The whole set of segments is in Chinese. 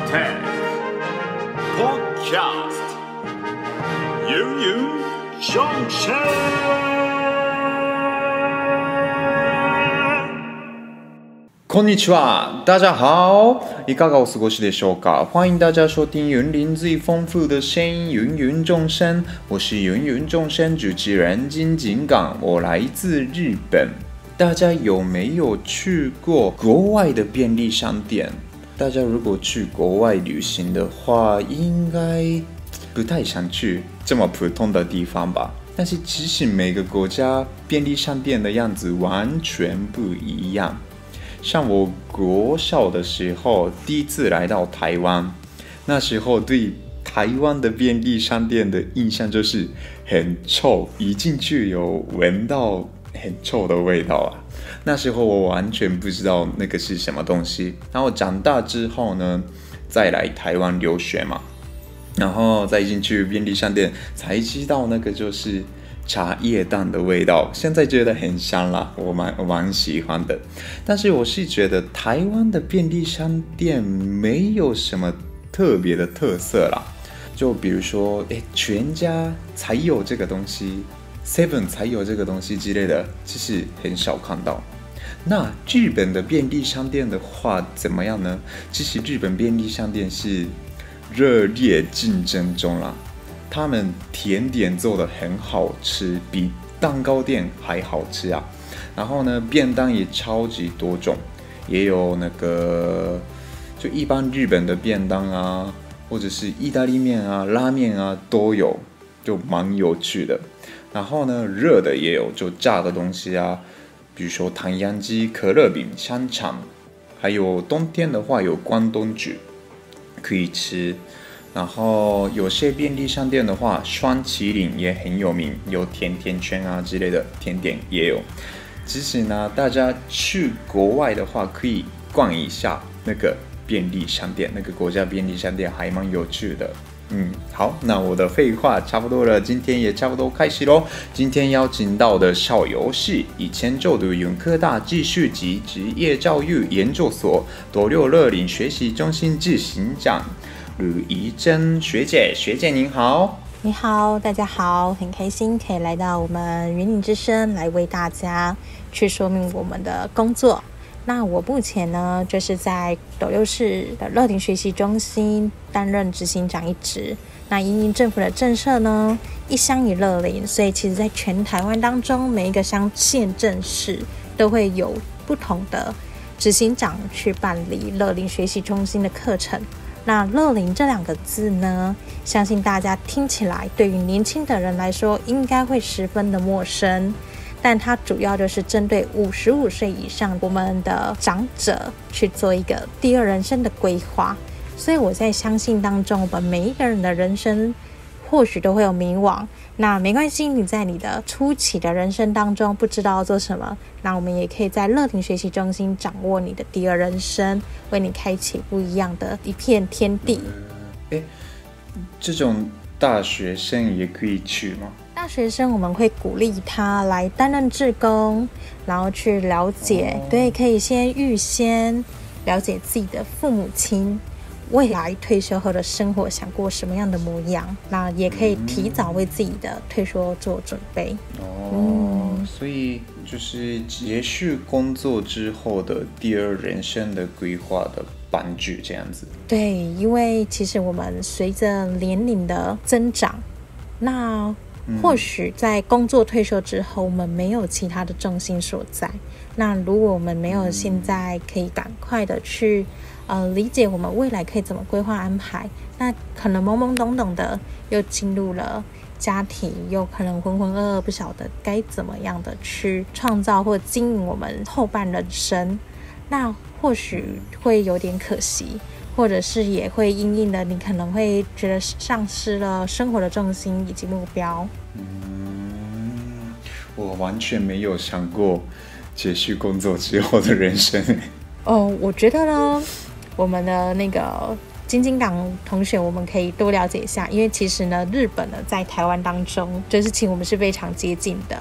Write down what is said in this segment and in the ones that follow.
Tech Podcast 芸芸众生。 こんにちは，大家好，いかがお過ごしでしょうか？欢迎大家收听云林最丰富的声音，芸芸众生。我是芸芸众生主持人金井港，我来自日本。大家有没有去过国外的便利商店？大家如果去国外旅行的话，应该不太想去这么普通的地方吧？但是其实每个国家便利商店的样子完全不一样。像我国小的时候第一次来到台湾，那时候对台湾的便利商店的印象就是很臭，一进去有闻到很臭的味道啊。那时候我完全不知道那个是什么东西，然后长大之后呢，再来台湾留学嘛，然后再进去便利商店才知道那个就是茶叶蛋的味道，现在觉得很香啦，我蛮喜欢的。但是我是觉得台湾的便利商店没有什么特别的特色啦，就比如说全家才有这个东西， Seven 才有这个东西之类的，其实很少看到。那日本的便利商店的话怎么样呢？其实日本便利商店是热烈竞争中啦，他们甜点做得很好吃，比蛋糕店还好吃啊。然后呢，便当也超级多种，也有那个就一般日本的便当啊，或者是意大利面啊、拉面啊都有，就蛮有趣的。然后呢，热的也有，就炸的东西啊，比如说唐扬鸡、可乐饼、香肠，还有冬天的话有关东煮可以吃。然后有些便利商店的话，双麒麟也很有名，有甜甜圈啊之类的甜点也有。其实呢，大家去国外的话，可以逛一下那个便利商店，那个国家便利商店还蛮有趣的。好，那我的废话差不多了，今天也差不多开始咯。今天邀请到的校友是以前就读永科大技术及职业教育研究所斗六乐龄学习中心执行长吕怡珍学姐。学姐您好。 你好，大家好，很开心可以来到我们云林之声，来为大家去说明我们的工作。那我目前呢，就是在斗六市的乐龄学习中心担任执行长一职。那因应政府的政策呢，一乡一乐龄，所以其实在全台湾当中，每一个乡县镇市都会有不同的执行长去办理乐龄学习中心的课程。那乐龄这两个字呢，相信大家听起来对于年轻的人来说应该会十分的陌生，但它主要就是针对55岁以上我们的长者去做一个第二人生的规划。所以我在相信当中，我们每一个人的人生或许都会有迷惘，那没关系，你在你的初期的人生当中不知道要做什么，那我们也可以在乐龄学习中心掌握你的第二人生，为你开启不一样的一片天地。 这种大学生也可以去吗？ 大学生我们会鼓励他来担任志工，然后去了解，对，可以先预先了解自己的父母亲未来退休后的生活想过什么样的模样，那也可以提早为自己的退休做准备。 所以就是结束工作之后的第二人生的规划的帮助这样子。 对，因为其实我们随着年龄的增长，那或许在工作退休之后，我们没有其他的重心所在。那如果我们没有现在可以赶快的去理解我们未来可以怎么规划安排，那可能懵懵懂懂的又进入了家庭，又可能浑浑噩噩不晓得该怎么样的去创造或经营我们后半人生，那或许会有点可惜，或者是也会因应的你可能会觉得丧失了生活的重心以及目标。 我完全没有想过结束工作之后的人生。 我觉得呢，我们的那个金金港同学，我们可以多了解一下，因为其实呢，日本呢在台湾当中，就是其实我们是非常接近的。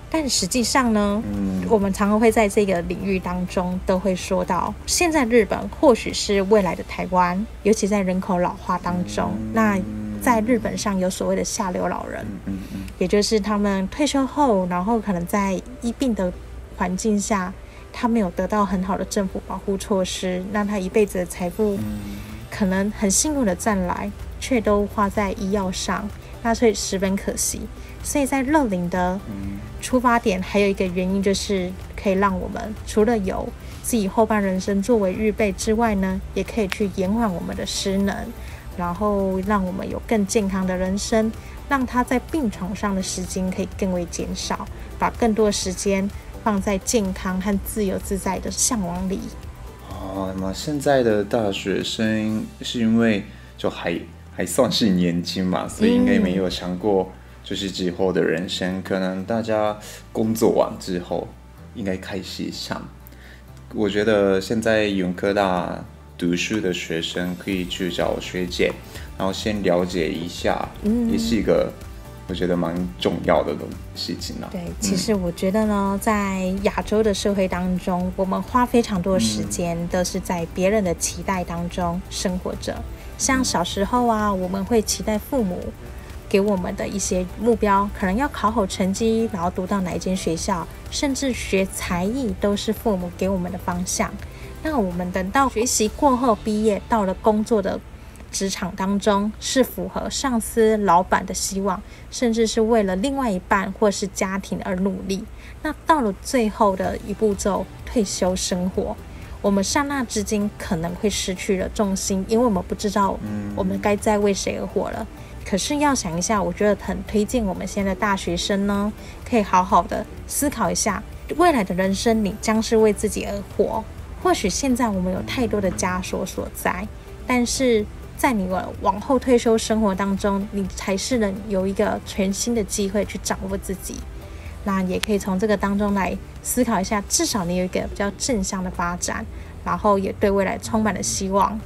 但实际上呢，我们常常会在这个领域当中都会说到，现在日本或许是未来的台湾，尤其在人口老化当中，那在日本上有所谓的下流老人，也就是他们退休后，然后可能在医病的环境下，他没有得到很好的政府保护措施，那他一辈子的财富可能很辛苦的赚来，却都花在医药上，那所以十分可惜。所以在乐龄的出发点还有一个原因，就是可以让我们除了有自己后半人生作为预备之外呢，也可以去延缓我们的失能，然后让我们有更健康的人生，让他在病床上的时间可以更为减少，把更多的时间放在健康和自由自在的向往里。 那现在的大学生是因为就还算是年轻嘛，所以应该没有想过就是之后的人生，可能大家工作完之后应该开始想。我觉得现在永科大读书的学生可以去找学姐，然后先了解一下，也是一个我觉得蛮重要的事情啦。 对，其实我觉得呢，在亚洲的社会当中，我们花非常多的时间都是在别人的期待当中生活着。像小时候啊，我们会期待父母给我们的一些目标，可能要考好成绩，然后读到哪一间学校，甚至学才艺都是父母给我们的方向。那我们等到学习过后毕业，到了工作的职场当中，是符合上司老板的希望，甚至是为了另外一半或是家庭而努力。那到了最后的一步骤，退休生活，我们刹那之间可能会失去了重心，因为我们不知道我们该再为谁而活了。可是要想一下，我觉得很推荐我们现在的大学生呢，可以好好的思考一下，未来的人生你将是为自己而活。或许现在我们有太多的枷锁所在，但是在你往后退休生活当中，你才是能有一个全新的机会去掌握自己。那也可以从这个当中来思考一下，至少你有一个比较正向的发展，然后也对未来充满了希望。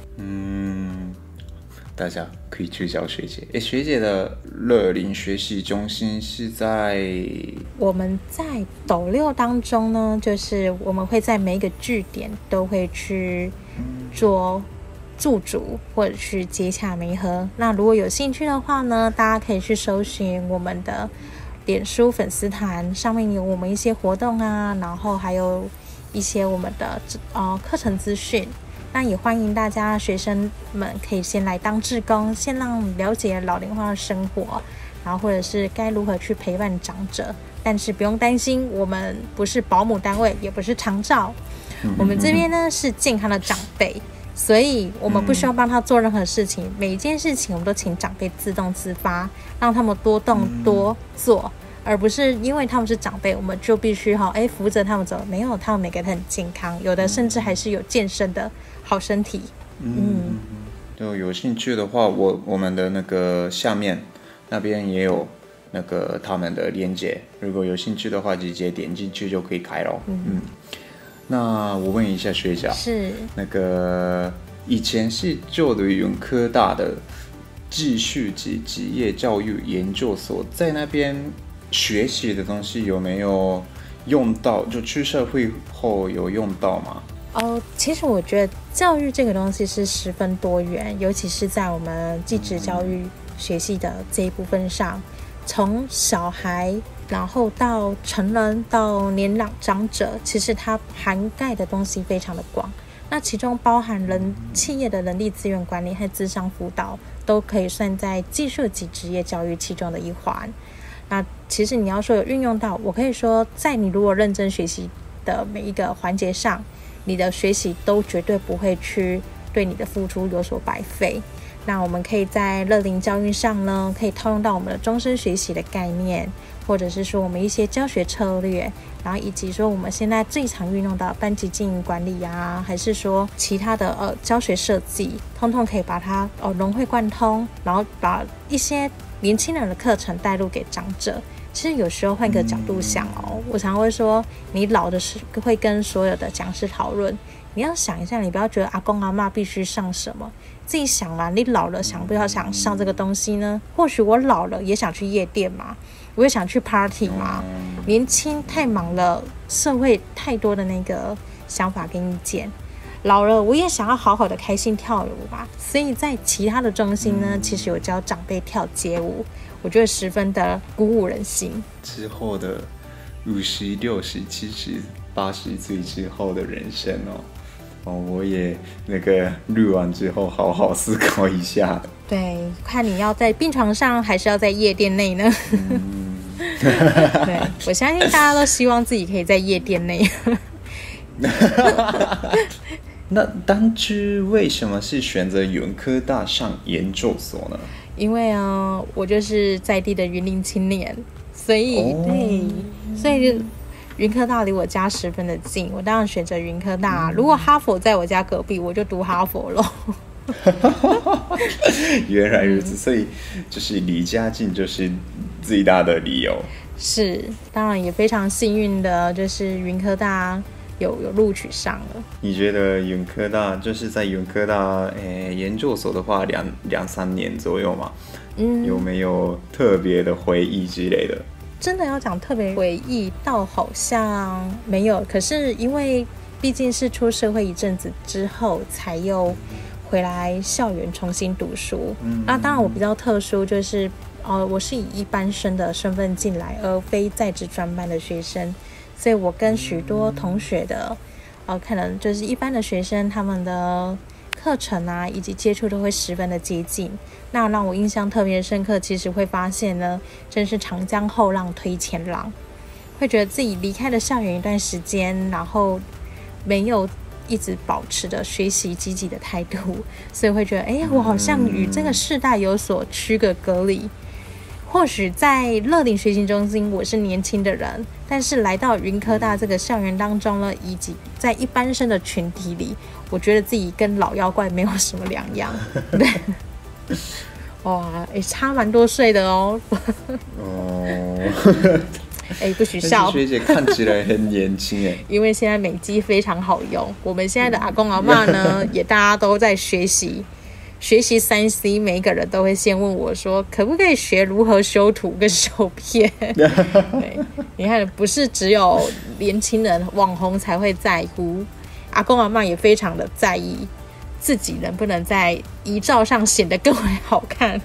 大家可以去找学姐。学姐的乐龄学习中心是在我们在斗六当中呢，就是我们会在每一个据点都会去做驻足或者去接洽媒合。那如果有兴趣的话呢，大家可以去搜寻我们的脸书粉丝团，上面有我们一些活动啊，然后还有一些我们的课程资讯。那也欢迎大家学生们可以先来当志工，先让了解老龄化的生活，然后或者是该如何去陪伴长者。但是不用担心，我们不是保姆单位，也不是长照，我们这边呢是健康的长辈，所以我们不需要帮他做任何事情，每一件事情我们都请长辈自动自发，让他们多动多做，而不是因为他们是长辈，我们就必须扶着他们走。没有，他们每个人很健康，有的甚至还是有健身的好身体。 就有兴趣的话，我们的那个下面那边也有那个他们的链接，如果有兴趣的话，直接点进去就可以开了。那我问一下学长， 是那个以前是就读永科大的继续及职业教育研究所，在那边学习的东西有没有用到？就去社会后有用到吗？ 其实我觉得教育这个东西是十分多元，尤其是在我们技职教育学系的这一部分上，从小孩然后到成人到年长长者，其实它涵盖的东西非常的广。那其中包含企业的人力资源管理和諮商辅导，都可以算在技术及职业教育其中的一环。那其实你要说有运用到，我可以说在你如果认真学习的每一个环节上，你的学习都绝对不会去对你的付出有所白费。那我们可以在乐龄教育上呢，可以套用到我们的终身学习的概念，或者是说我们一些教学策略，然后以及说我们现在最常运用到班级经营管理啊，还是说其他的教学设计，通通可以把它融会贯通，然后把一些年轻人的课程带入给长者。其实有时候换个角度想我常会说，你老的时会跟所有的讲师讨论， 你要想一下，你不要觉得阿公阿嬷必须上什么，自己想啊，你老了想不要想上这个东西呢？或许我老了也想去夜店嘛，我也想去 party 嘛。年轻太忙了，社会太多的那个想法跟意见。老了我也想要好好的开心跳舞吧。所以在其他的中心呢，其实有教长辈跳街舞，我觉得十分的鼓舞人心。 之后的50、60、70、80岁之后的人生我也那个录完之后好好思考一下。 对，看你要在病床上还是要在夜店内呢？对，我相信大家都希望自己可以在夜店内。 那当初为什么是选择云科大上研究所呢？ 因为我就是在地的云林青年，所以对，所以云科大离我家十分的近，我当然选择云科大。如果哈佛在我家隔壁，我就读哈佛了。 原来如此，所以就是离家近就是最大的理由。 是，当然也非常幸运的，就是云科大有录取上了。 你觉得云科大就是在云科大研究所的话，两三年左右嘛？有没有特别的回忆之类的？ 真的要讲特别回忆，倒好像没有。可是因为毕竟是出社会一阵子之后，才又回来校园重新读书。那当然我比较特殊，就是我是以一般生的身份进来，而非在职专班的学生，所以我跟许多同学的可能就是一般的学生，他们的课程啊以及接触都会十分的接近。那让我印象特别深刻，其实会发现呢，真是长江后浪推前浪，会觉得自己离开了校园一段时间，然后没有一直保持着学习积极的态度，所以会觉得我好像与这个世代有所区隔离。或许在乐龄学习中心我是年轻的人，但是来到云科大这个校园当中呢，以及在一般生的群体里，我觉得自己跟老妖怪没有什么两样。对，哇，差蛮多岁的哦。不许笑， 学姐看起来很年轻哎。 因为现在美肌非常好用，我们现在的阿公阿嬷呢，也大家都在学习3C， 每一个人都会先问我说，可不可以学如何修图跟修片？对，你看，不是只有年轻人网红才会在乎，阿公阿嬷也非常的在意自己能不能在遗照上显得更为好看。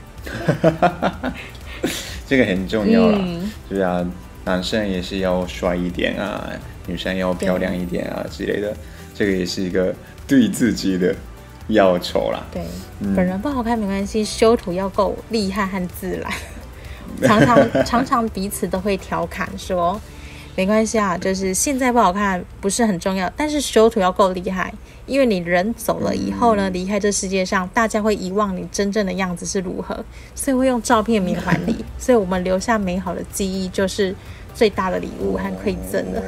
这个很重要啦，对啊，男生也是要帅一点啊，女生要漂亮一点啊之类的，这个也是一个对自己的要求啦。 对，本人不好看没关系，修图要够厉害和自然。常常彼此都会调侃说，没关系啊，就是现在不好看不是很重要，但是修图要够厉害，因为你人走了以后呢，离开这世界上，大家会遗忘你真正的样子是如何，所以会用照片缅怀你。所以我们留下美好的记忆，就是最大的礼物和馈赠了。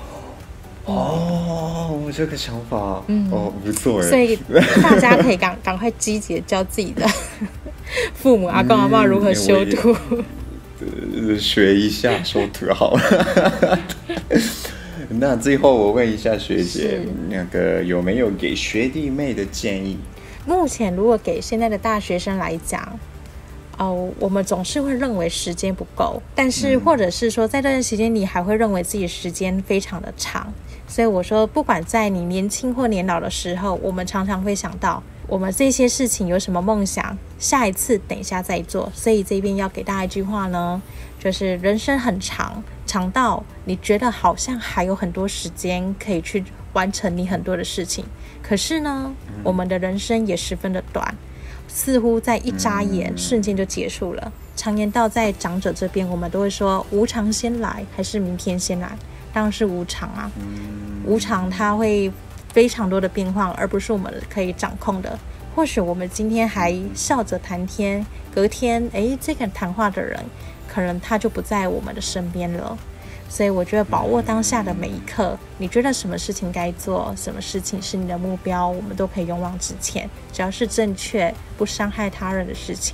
这个想法，不错哎。 所以大家可以赶快积极教自己的父母阿公阿嬷如何修图， 学一下修图好了。那最后我问一下学姐，那个有没有给学弟妹的建议？ 目前如果给现在的大学生来讲，我们总是会认为时间不够，但是或者是说在这段时间你还会认为自己时间非常的长。所以我说，不管在你年轻或年老的时候，我们常常会想到我们这些事情有什么梦想，下一次等一下再做。所以这边要给大家一句话呢，就是人生很长，长到你觉得好像还有很多时间可以去完成你很多的事情，可是呢，我们的人生也十分的短，似乎在一眨眼瞬间就结束了。常言道，在长者这边我们都会说，无常先来还是明天先来？当然是无常啊。无常它会非常多的变化，而不是我们可以掌控的。或许我们今天还笑着谈天，隔天这个谈话的人可能他就不在我们的身边了。所以我觉得把握当下的每一刻，你觉得什么事情该做，什么事情是你的目标，我们都可以勇往直前。只要是正确不伤害他人的事情，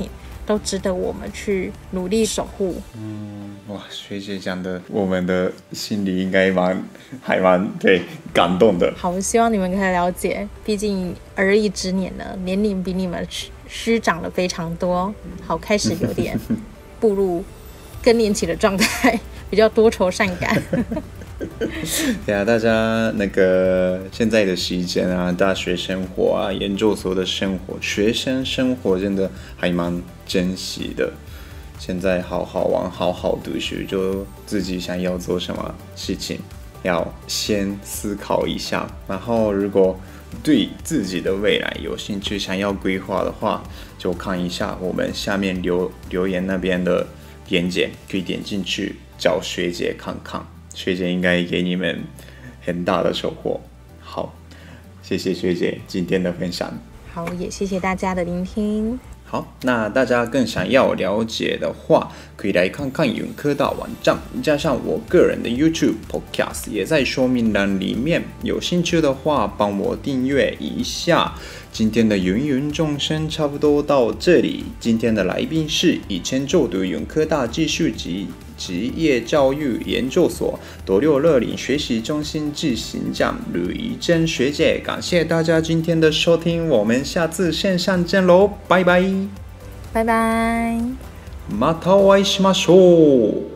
都值得我们去努力守护。 哇，学姐讲的，我们的心里应该还蛮对感动的。 好，我希望你们可以了解，毕竟而立之年呢，年龄比你们虚长了非常多。好，开始有点步入更年期的状态，比较多愁善感。 对啊，大家那个现在的时间啊，大学生活啊，研究所的生活，学生生活真的还蛮珍惜的。现在好好玩，好好读书，就自己想要做什么事情，要先思考一下。然后，如果对自己的未来有兴趣，想要规划的话，就看一下我们下面留言那边的链接，可以点进去找学姐看看。学姐应该给你们很大的收获。好，谢谢学姐今天的分享。 好，也谢谢大家的聆听。 好，那大家更想要了解的话，可以来看看云科大网站，加上我个人的 YouTube Podcast 也在说明栏里面。有兴趣的话，帮我订阅一下。今天的芸芸众生差不多到这里。今天的来宾是以前就读云科大技术及职业教育研究所斗六乐龄学习中心执行长吕怡珍学姐，感谢大家今天的收听，我们下次线上见喽，拜拜， 拜拜， またお会いしましょう。